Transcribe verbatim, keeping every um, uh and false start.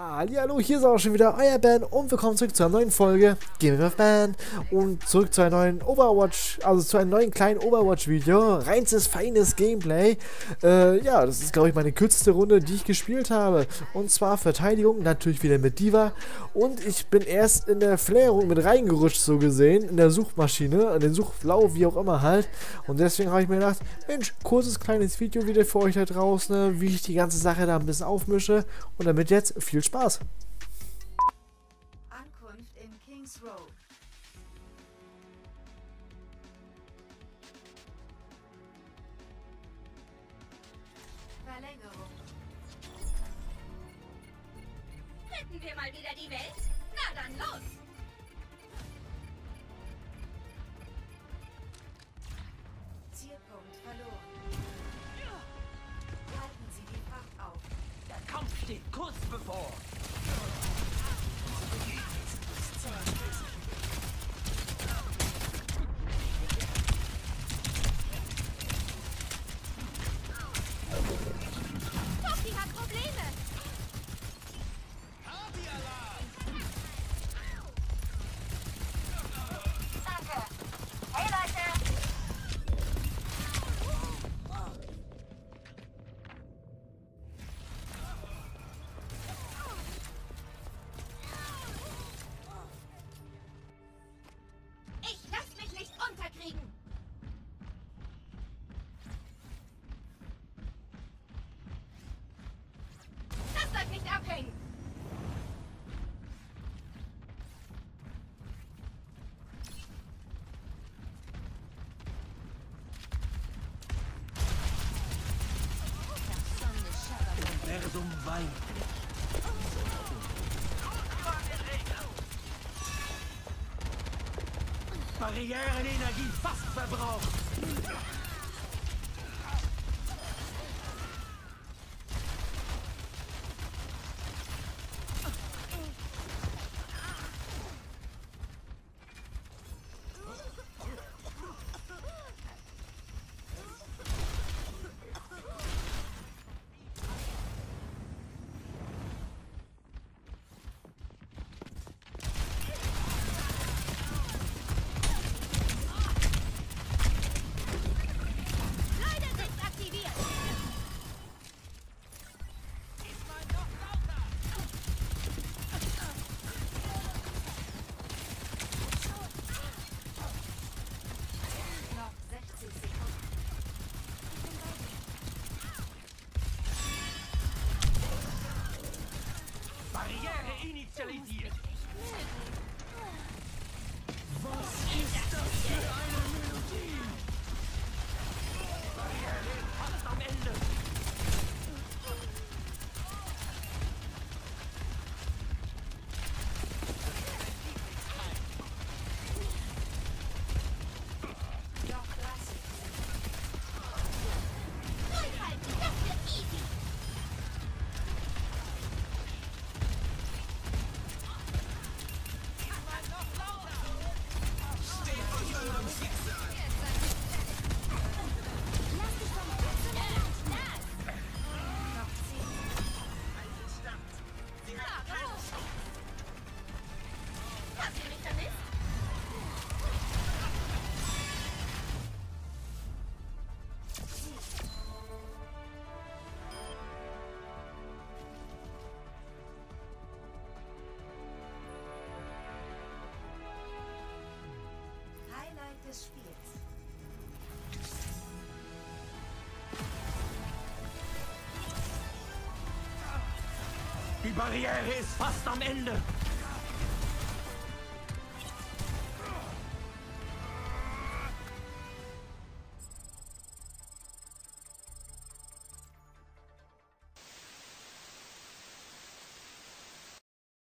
Hallihallo, hier ist auch schon wieder euer Ben und willkommen zurück zu einer neuen Folge Game of Ben und zurück zu einem neuen Overwatch, also zu einem neuen kleinen Overwatch-Video. Reinstes, feines Gameplay. Äh, ja, das ist, glaube ich, meine kürzeste Runde, die ich gespielt habe. Und zwar Verteidigung, natürlich wieder mit D.Va. Und ich bin erst in der Flairung mit reingerutscht, so gesehen, in der Suchmaschine, in den Suchlauf, wie auch immer halt. Und deswegen habe ich mir gedacht, Mensch, kurzes kleines Video wieder für euch da draußen, wie ich die ganze Sache da ein bisschen aufmische. Und damit jetzt viel Spaß. Ankunft in Kings Row. Verlängerung. Retten wir mal wieder die Welt? Na dann los! Zielpunkt verloren. Halten Sie die Fracht auf. Der Kampf steht kurz bevor. Poppy hat Probleme! Danke! Hey Leute! Ich lass mich nicht unterkriegen! Das bleibt nicht abhängen! Universum weint. Barrierenenergie fast verbraucht. Schleudersitz aktiviert! Noch sechzig Sekunden. Barriere initialisiert. Barriere fast am Ende. Noch dreißig Durchhalten, das wird easy! Lass dich vom Herzen das! Noch zehn Habt ihr mich vermisst? Highlight des Spiels. Die Barriere ist fast am Ende.